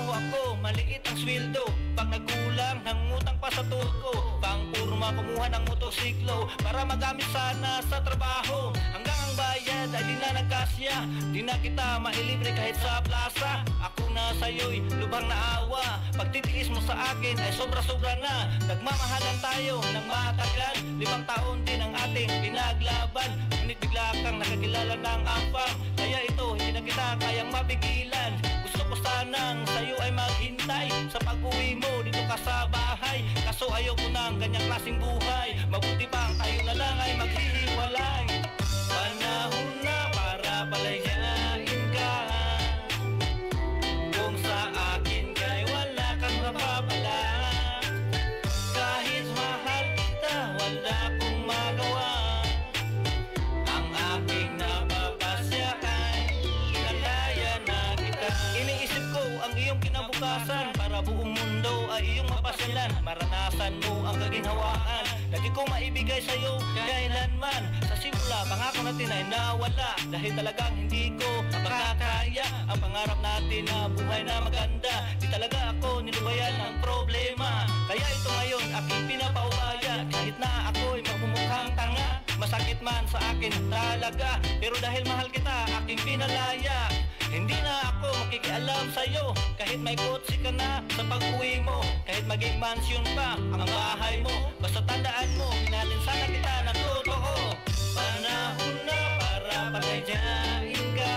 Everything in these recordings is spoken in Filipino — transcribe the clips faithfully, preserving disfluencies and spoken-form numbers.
nagtatrabaho ako, maliit ang sweldo. Pag nagkulang, nangutang pa sa turko. Pang purma, kumuha ng motosiklo para magamit sana sa trabaho. Hanggang ang bayad ay di na nagkasya, di na kita mailibre kahit sa plaza. Ako na sa'yo'y lubhang naawa, pagtitiis mo sa akin ay sobra-sobra na. Nagmamahalan tayo ng matagal, limang taon din ang ating pinaglaban. Ngunit bigla kang nakakilala ng ampang, kaya ito hindi na kita kayang mapigilan. Gusto ko sanang sa'yo ay maghintay sa pag-uwi mo dito ka sa bahay. Kaso ayoko ng ganyang klaseng buhay, mabuti pang tayo na lang ay maghihiwalay. Panahon na para palayain ka, kung sa akin kay wala kang mapapala. Kahit mahal kita, wala kong magawa. Ang aking napapasya ay nalaya na kita. Iniisip ko ang iyong kinabukasan, para buong mundo ay iyong mapasyalan. Maranasan mo ang kaginhawaan na di ko maibigay sa'yo kailanman. Sa simula, pangako natin ay nawala, dahil talagang hindi ko makakaya ang pangarap natin na buhay na maganda. Di talaga ako nilubayan ng problema, kaya ito ngayon aking pinapaubaya. Kahit na ako'y magmumukhang tanga, masakit man sa akin talaga, pero dahil mahal kita aking pinalaya. Hindi na ako makikialam sa'yo, kahit may kotse ka na sa pag-uwi mo, kahit maging mansion pa ang bahay mo. Basta tandaan mo, minalin sana kita ng totoo. Panahon na para palayain ka,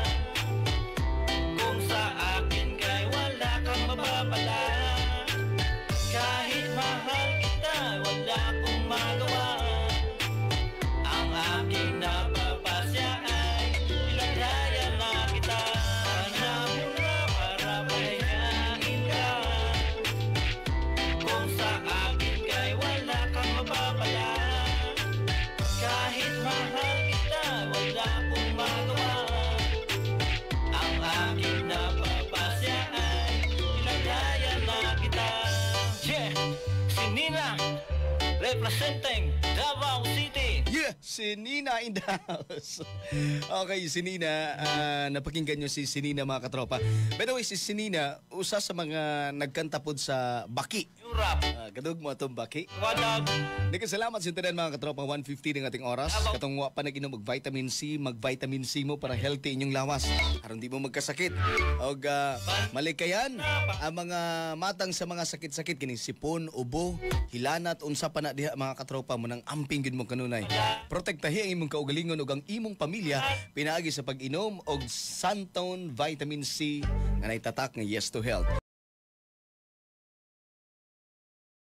kung sa akin kay wala kang mapapala. Kahit mahal kita, wala akong magawa. Ang aking napapasya ay pinagdaya na kita. Panahon na para palayain ka, kung sa akin kay wala kang mapapala. Kahit mahal kita, wala akong magawa. Ang aking napapasya ay pinagdaya na kita. Yeah, si Nina, representing Davao City. Yeah, si Nina in the house. Okay, si Nina, uh, napakinggan nyo si Sinina mga katropa. By the way, si Sinina, usa sa mga nagkanta pod sa Baki. Europe, Uh, kadug mo itong Baki. wadag, Nagkasalamat sa tanan mga katropa, one fifty ng ating oras. Katong wa pa nag-inom og vitamin C, mag-vitamin C mo para healthy inyong lawas. Aron di mo magkasakit. Og uh, malikayan ang mga matang sa mga sakit-sakit kini sipon, ubo, hilanat, unsa pa na diha mga katropa mo nang amping gid mo kanunay. Protektahi ang imong kaugalingon ug ang imong pamilya pinaagi sa pag-inom og Santon Vitamin C nga naitatak nga Yes to Health.